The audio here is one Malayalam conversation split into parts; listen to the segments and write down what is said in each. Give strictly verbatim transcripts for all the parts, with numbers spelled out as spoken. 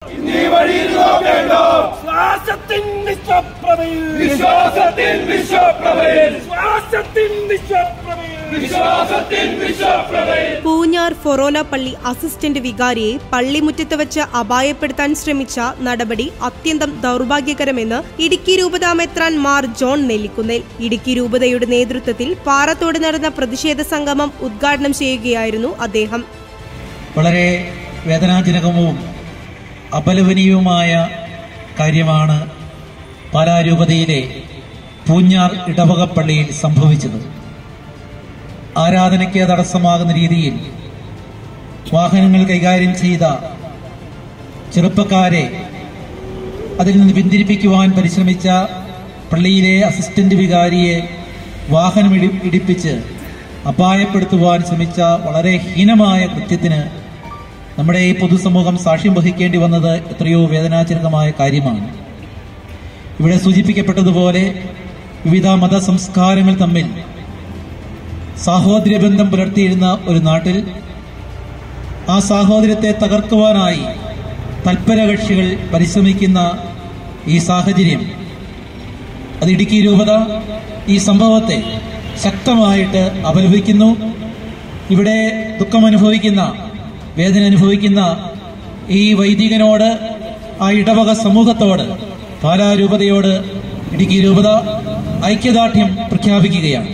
ഇന്നീ വഴിയിൽ നോക്കേണ്ട ശ്വാസത്തിൻ വിശ്വപ്രഭയിൽ വിശ്വാസത്തിൻ വിശ്വപ്രഭയിൽ ശ്വാസത്തിൻ വിശ്വപ്രഭയിൽ വിശ്വാസത്തിൻ വിശ്വപ്രഭയിൽ. പൂഞ്ഞാർ ഫൊറോന പള്ളി അസിസ്റ്റന്റ് വികാരിയെ പള്ളിമുറ്റത്ത് വെച്ച് അപായപ്പെടുത്താൻ ശ്രമിച്ച നടപടി അത്യന്തം ദൗർഭാഗ്യകരമെന്ന് ഇടുക്കി രൂപത മെത്രാൻ മാർ ജോൺ നെല്ലിക്കുന്നേൽ. ഇടുക്കി രൂപതയുടെ നേതൃത്വത്തിൽ പാറത്തോട് നടന്ന പ്രതിഷേധ സംഗമം ഉദ്ഘാടനം ചെയ്യുകയായിരുന്നു അദ്ദേഹം. വളരെ വേദനാജനകവും അപലപനീയവുമായ കാര്യമാണ് പാലാ രൂപതയിലെ പൂഞ്ഞാർ ഇടവക പള്ളിയിൽ സംഭവിച്ചത്. ആരാധനയ്ക്ക് തടസ്സമാകുന്ന രീതിയിൽ വാഹനങ്ങൾ കൈകാര്യം ചെയ്ത ചെറുപ്പക്കാരെ അതിൽ നിന്ന് പിന്തിരിപ്പിക്കുവാൻ പരിശ്രമിച്ച പള്ളിയിലെ അസിസ്റ്റന്റ് വികാരിയെ വാഹനം ഇടിപ്പിച്ച് അപായപ്പെടുത്തുവാൻ ശ്രമിച്ച വളരെ ഹീനമായ കൃത്യത്തിന് നമ്മുടെ ഈ പൊതുസമൂഹം സാക്ഷ്യം വഹിക്കേണ്ടി വന്നത് എത്രയോ വേദനാജനകമായ കാര്യമാണ്. ഇവിടെ സൂചിപ്പിക്കപ്പെട്ടതുപോലെ വിവിധ മത സംസ്കാരങ്ങൾ തമ്മിൽ സാഹോദര്യബന്ധം പുലർത്തിയിരുന്ന ഒരു നാട്ടിൽ ആ സാഹോദര്യത്തെ തകർക്കുവാനായി തൽപരകക്ഷികൾ പരിശ്രമിക്കുന്ന ഈ സാഹചര്യം, അത് ഇടുക്കി രൂപത ഈ സംഭവത്തെ ശക്തമായിട്ട് അപലപിക്കുന്നു. ഇവിടെ ദുഃഖമനുഭവിക്കുന്ന, വേദന അനുഭവിക്കുന്ന ഈ വൈദികനോട്, ആ ഇടവക സമൂഹത്തോട്, പാലാ രൂപതയോട് ഇടുക്കി രൂപത ഐക്യദാർഢ്യം പ്രഖ്യാപിക്കുകയാണ്.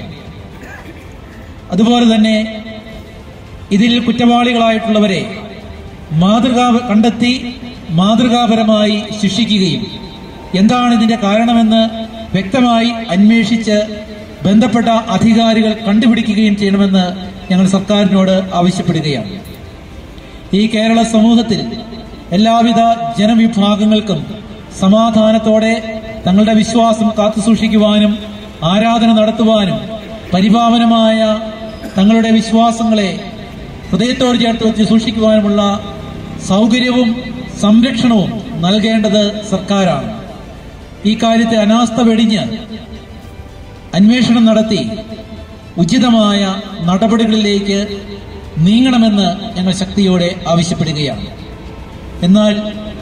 അതുപോലെ തന്നെ ഇതിൽ കുറ്റവാളികളായിട്ടുള്ളവരെ മാതൃകാ കണ്ടെത്തി മാതൃകാപരമായി ശിക്ഷിക്കുകയും എന്താണ് ഇതിന്റെ കാരണമെന്ന് വ്യക്തമായി അന്വേഷിച്ച് ബന്ധപ്പെട്ട അധികാരികൾ കണ്ടുപിടിക്കുകയും ചെയ്യണമെന്ന് ഞങ്ങൾ സർക്കാരിനോട് ആവശ്യപ്പെടുകയാണ്. ഈ കേരള സമൂഹത്തിൽ എല്ലാവിധ ജനവിഭാഗങ്ങൾക്കും സമാധാനത്തോടെ തങ്ങളുടെ വിശ്വാസം കാത്തുസൂക്ഷിക്കുവാനും ആരാധന നടത്തുവാനും പരിപാവനമായ തങ്ങളുടെ വിശ്വാസങ്ങളെ ഹൃദയത്തോട് ചേർത്ത് വെച്ച് സൂക്ഷിക്കുവാനുമുള്ള സൗകര്യവും സംരക്ഷണവും നൽകേണ്ടത് സർക്കാരാണ്. ഈ കാര്യത്തെ അനാസ്ഥ വെടിഞ്ഞ് അന്വേഷണം നടത്തി ഉചിതമായ നടപടികളിലേക്ക് നീങ്ങണമെന്ന് ഞങ്ങൾ ശക്തിയോടെ ആവശ്യപ്പെടുകയാണ്. എന്നാൽ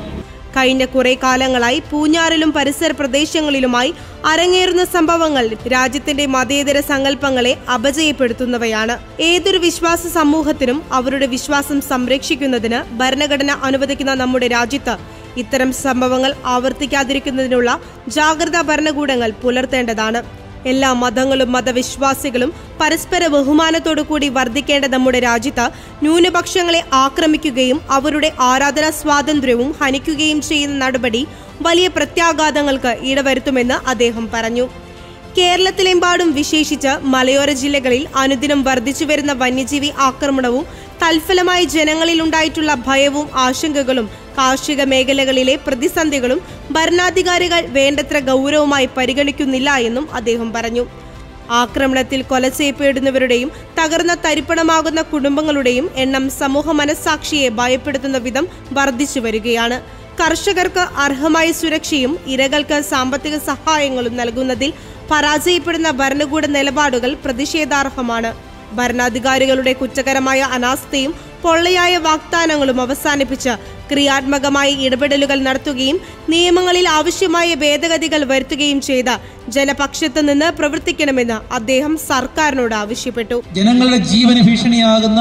കഴിഞ്ഞ കുറെ കാലങ്ങളായി പൂഞ്ഞാറിലും പരിസര പ്രദേശങ്ങളിലുമായി അരങ്ങേറുന്ന സംഭവങ്ങൾ രാജ്യത്തിന്റെ മതേതര സങ്കല്പങ്ങളെ അപജയപ്പെടുത്തുന്നവയാണ്. ഏതൊരു വിശ്വാസ സമൂഹത്തിനും അവരുടെ വിശ്വാസം സംരക്ഷിക്കുന്നതിന് ഭരണഘടന അനുവദിക്കുന്ന നമ്മുടെ രാജ്യത്ത് ഇത്തരം സംഭവങ്ങൾ ആവർത്തിക്കാതിരിക്കുന്നതിനുള്ള ജാഗ്രതാ ഭരണകൂടങ്ങൾ പുലർത്തേണ്ടതാണ്. എല്ലാ മതങ്ങളും മതവിശ്വാസികളും പരസ്പര ബഹുമാനത്തോടു കൂടി വർദ്ധിക്കേണ്ട നമ്മുടെ രാജ്യത്ത് ന്യൂനപക്ഷങ്ങളെ ആക്രമിക്കുകയും അവരുടെ ആരാധനാ സ്വാതന്ത്ര്യവും ഹനിക്കുകയും ചെയ്യുന്ന നടപടി വലിയ പ്രത്യാഘാതങ്ങൾക്ക് ഇടവരുത്തുമെന്ന് അദ്ദേഹം പറഞ്ഞു. കേരളത്തിലെമ്പാടും വിശേഷിച്ച് മലയോര ജില്ലകളിൽ അനുദിനം വർദ്ധിച്ചുവരുന്ന വന്യജീവി ആക്രമണവും തൽഫലമായി ജനങ്ങളിൽ ഉണ്ടായിട്ടുള്ള ഭയവും ആശങ്കകളും കാർഷിക മേഖലകളിലെ പ്രതിസന്ധികളും ഭരണാധികാരികൾ വേണ്ടത്ര ഗൗരവമായി പരിഗണിക്കുന്നില്ല എന്നും അദ്ദേഹം പറഞ്ഞു. ആക്രമണത്തിൽ കൊല ചെയ്യപ്പെടുന്നവരുടെയും തകർന്ന തരിപ്പണമാകുന്ന കുടുംബങ്ങളുടെയും എണ്ണം സമൂഹ മനസ്സാക്ഷിയെ ഭയപ്പെടുത്തുന്ന വിധം വർദ്ധിച്ചു വരികയാണ്. കർഷകർക്ക് അർഹമായ സുരക്ഷയും ഇരകൾക്ക് സാമ്പത്തിക സഹായങ്ങളും നൽകുന്നതിൽ പരാജയപ്പെടുന്ന ഭരണകൂട നിലപാടുകൾ പ്രതിഷേധാർഹമാണ്. ഭരണാധികാരികളുടെ കുറ്റകരമായ അനാസ്ഥയും പൊള്ളയായ വാഗ്ദാനങ്ങളും അവസാനിപ്പിച്ച് ക്രിയാത്മകമായ ഇടപെടലുകൾ നടത്തുകയും നിയമങ്ങളിൽ ആവശ്യമായ ഭേദഗതികൾ വരുത്തുകയും ചെയ്ത ജനപക്ഷത്ത് നിന്ന് പ്രവർത്തിക്കണമെന്ന് അദ്ദേഹം സർക്കാരിനോട് ആവശ്യപ്പെട്ടു. ജനങ്ങളുടെ ജീവന് ഭീഷണിയാകുന്ന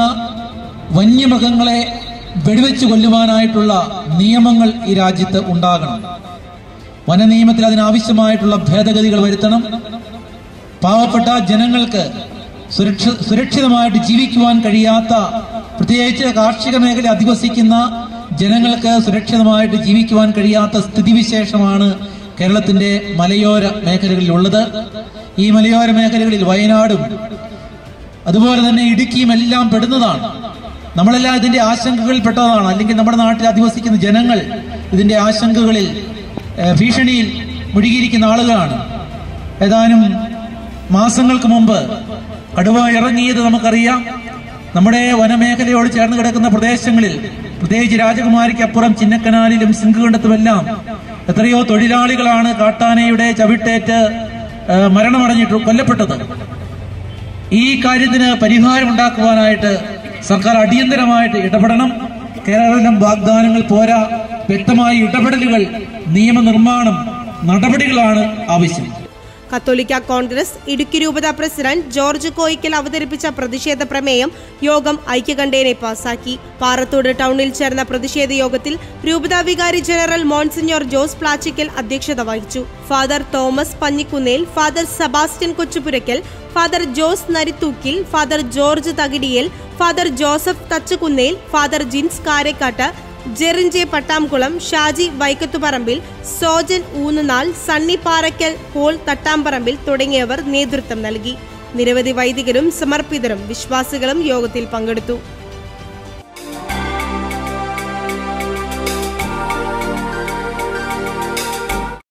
വന്യമൃഗങ്ങളെ വെടിവെച്ച് കൊല്ലുവാനായിട്ടുള്ള നിയമങ്ങൾ ഈ രാജ്യത്ത് ഉണ്ടാകണം. വനനിയമത്തിൽ അതിനാവശ്യമായിട്ടുള്ള ഭേദഗതികൾ വരുത്തണം. പാവപ്പെട്ട ജനങ്ങൾക്ക് സുരക്ഷ സുരക്ഷിതമായിട്ട് ജീവിക്കുവാൻ കഴിയാത്ത, പ്രത്യേകിച്ച് കാർഷിക മേഖല അധിവസിക്കുന്ന ജനങ്ങൾക്ക് സുരക്ഷിതമായിട്ട് ജീവിക്കുവാൻ കഴിയാത്ത സ്ഥിതിവിശേഷമാണ് കേരളത്തിന്റെ മലയോര മേഖലകളിലുള്ളത്. ഈ മലയോര മേഖലകളിൽ വയനാടും അതുപോലെ തന്നെ ഇടുക്കിയും എല്ലാം പെടുന്നതാണ്. നമ്മളെല്ലാം ഇതിന്റെ ആശങ്കകളിൽ പെട്ടതാണ്. അല്ലെങ്കിൽ നമ്മുടെ നാട്ടിൽ അധിവസിക്കുന്ന ജനങ്ങൾ ഇതിന്റെ ആശങ്കകളിൽ, ഭീഷണിയിൽ മുഴുകിയിരിക്കുന്ന ആളുകളാണ്. ഏതാനും മാസങ്ങൾക്ക് മുമ്പ് കടുവ ഇറങ്ങിയത് നമുക്കറിയാം. നമ്മുടെ വനമേഖലയോട് ചേർന്ന് കിടക്കുന്ന പ്രദേശങ്ങളിൽ, പ്രത്യേകിച്ച് രാജകുമാരിക്കപ്പുറം ചിന്നക്കനാലിലും സിംഗുകണ്ടത്തുമെല്ലാം എത്രയോ തൊഴിലാളികളാണ് കാട്ടാനയുടെ ചവിട്ടേറ്റ് മരണമടഞ്ഞിട്ട് കൊല്ലപ്പെട്ടത്. ഈ കാര്യത്തിന് പരിഹാരം ഉണ്ടാക്കുവാനായിട്ട് സർക്കാർ അടിയന്തരമായിട്ട് ഇടപെടണം. കേരളം വാഗ്ദാനങ്ങൾ പോരാ, വ്യക്തമായ ഇടപെടലുകൾ, നിയമനിർമ്മാണം, നടപടികളാണ് ആവശ്യം. കത്തോലിക്ക കോൺഗ്രസ് ഇടുക്കി രൂപത പ്രസിഡന്റ് ജോർജ് കോയിക്കൽ അവതരിപ്പിച്ച പ്രതിഷേധ പ്രമേയം യോഗം ഐക്യകണ്ഠേന പാസാക്കി. പാറത്തോട് ടൗണിൽ ചേർന്ന പ്രതിഷേധ യോഗത്തിൽ രൂപത വികാരി ജനറൽ മോൺസിഞ്ഞോർ ജോസ് പ്ലാച്ചിക്കൽ അധ്യക്ഷത വഹിച്ചു. Father Thomas Panjikunnel, father Sebastian Kochupurakkal, father Jose Narithookil, father George Thakidiyel, father Joseph Thachukunnel, father Jins Karakkattu, Jerinche Pattamkulam, Shaji Vaikkathuparambil, Sojan Oonnunal, Sunny Parackal, Paul Thattamparambil തുടങ്ങിയവർ നേതൃത്വം നൽകി. നിരവധി വൈദികരും സമർപ്പിതരും വിശ്വാസികളും യോഗത്തിൽ പങ്കെടുത്തു.